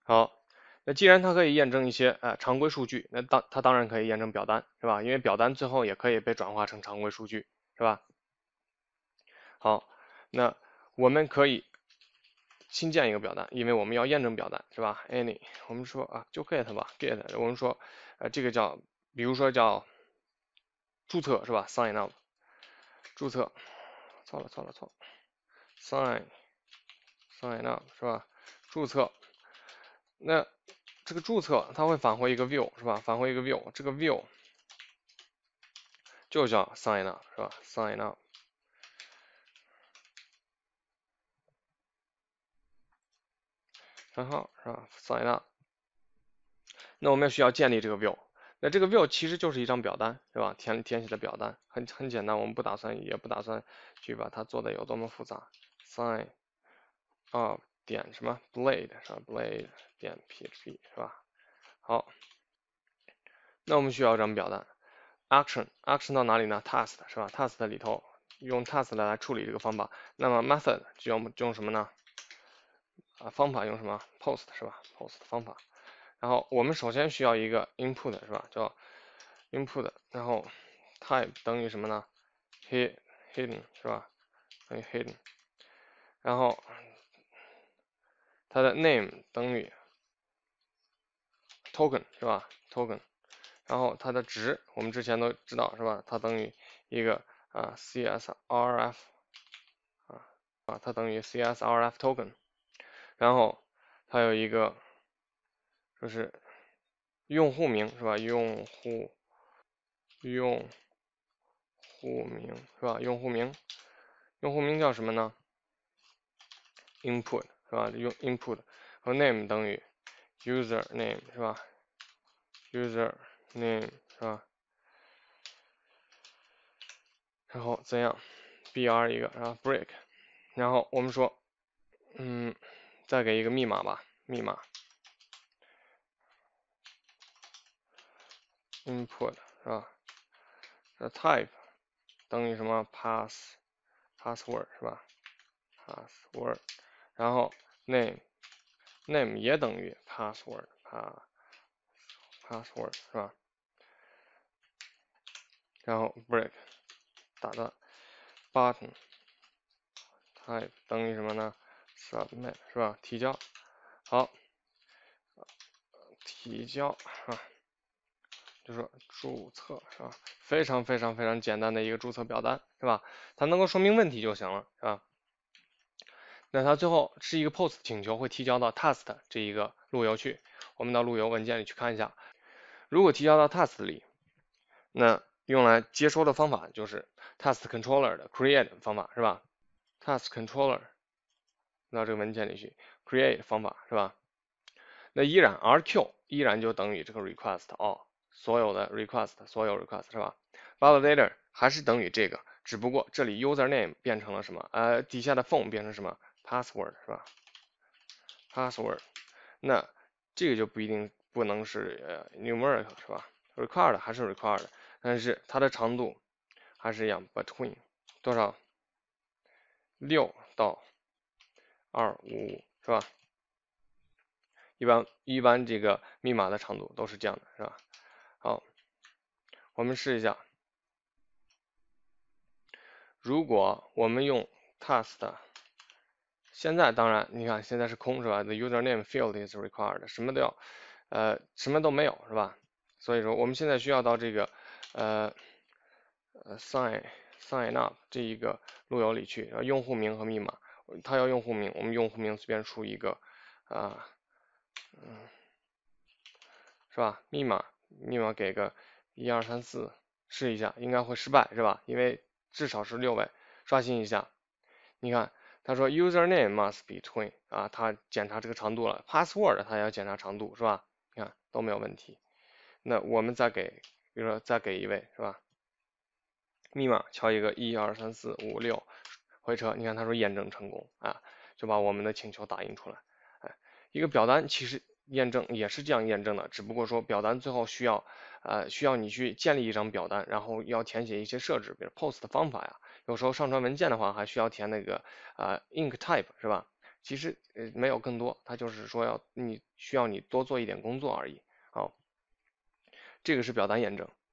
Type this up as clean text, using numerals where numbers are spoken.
好，那既然它可以验证一些常规数据，那它当然可以验证表单，是吧？因为表单最后也可以被转化成常规数据，是吧？好，那我们可以新建一个表单，因为我们要验证表单，是吧？any，我们说就 get 吧，get，我们说这个叫，比如说叫注册，是吧？sign up，注册，错了，sign up 是吧？注册，那这个注册它会返回一个 view，是吧？返回一个 view，这个 view 就叫 sign up，是吧？sign up，然后是吧？sign up，那我们需要建立这个 view。那这个 view 其实就是一张表单，是吧？填写的表单很简单，我们不打算去把它做的有多么复杂。sign up 点什么 blade 是吧？blade 点 php 是吧？好，那我们需要一张表单。action 到哪里呢？task 是吧？task 里头用 task 来处理这个方法。那么 method 就用什么呢？方法用什么？post 是吧？post 方法。然后我们首先需要一个 input 是吧？叫 input，然后 type 等于什么呢？hidden 是吧？等于 hidden，然后它的 name 等于 token 是吧？token，然后它的值我们之前都知道是吧？它等于一个CSRF 它等于 CSRF token，然后它有一个就是用户名是吧？用户名是吧？用户名叫什么呢？input 是吧？用 input 和 name 等于 user name 是吧？user name 是吧？然后怎样 br 一个，然后 break，然后我们说，再给一个密码吧，密码 input 是吧？type 等于什么 password 是吧？password，然后 name 也等于 password 是吧？然后 break 打断 button type 等于什么呢？submit 是吧？提交。好，提交就说注册是吧？非常简单的一个注册表单是吧？它能够说明问题就行了是吧？那它最后是一个 post 请求会提交到 task 这一个路由去，我们到路由文件里去看一下。如果提交到 task 里，那用来接收的方法就是 task controller 的 create 方法是吧？task controller 到这个文件里去 create 方法是吧？那依然 RQ 依然就等于这个 request all 所有 request 是吧？validator 还是等于这个，只不过这里 username 变成了什么？底下的 phone 变成什么 password 是吧？password，那这个就不能是numeric 是吧？required 还是 required，但是它的长度还是一样 between 多少6到255是吧？一般这个密码的长度都是这样的，是吧？好，我们试一下，如果我们用 task，现在当然你看现在是空是吧？The username field is required，什么都没有是吧？所以说我们现在需要到这个sign up 这一个路由里去，然后用户名和密码，它要用户名，我们用户名随便输一个是吧？密码给个1234，试一下，应该会失败是吧？因为至少是6位，刷新一下，你看他说 username must be between 他检查这个长度了，password 他也要检查长度是吧？你看都没有问题。那我们比如说再给一位是吧？密码敲一个12345回车，你看他说验证成功就把我们的请求打印出来。一个表单其实验证也是这样验证的，只不过说表单最后需要你去建立一张表单，然后要填写一些设置，比如 post 的方法呀，有时候上传文件的话还需要填那个ink type 是吧？ 其实没有更多，它就是说需要你多做一点工作而已。好，这个是表单验证。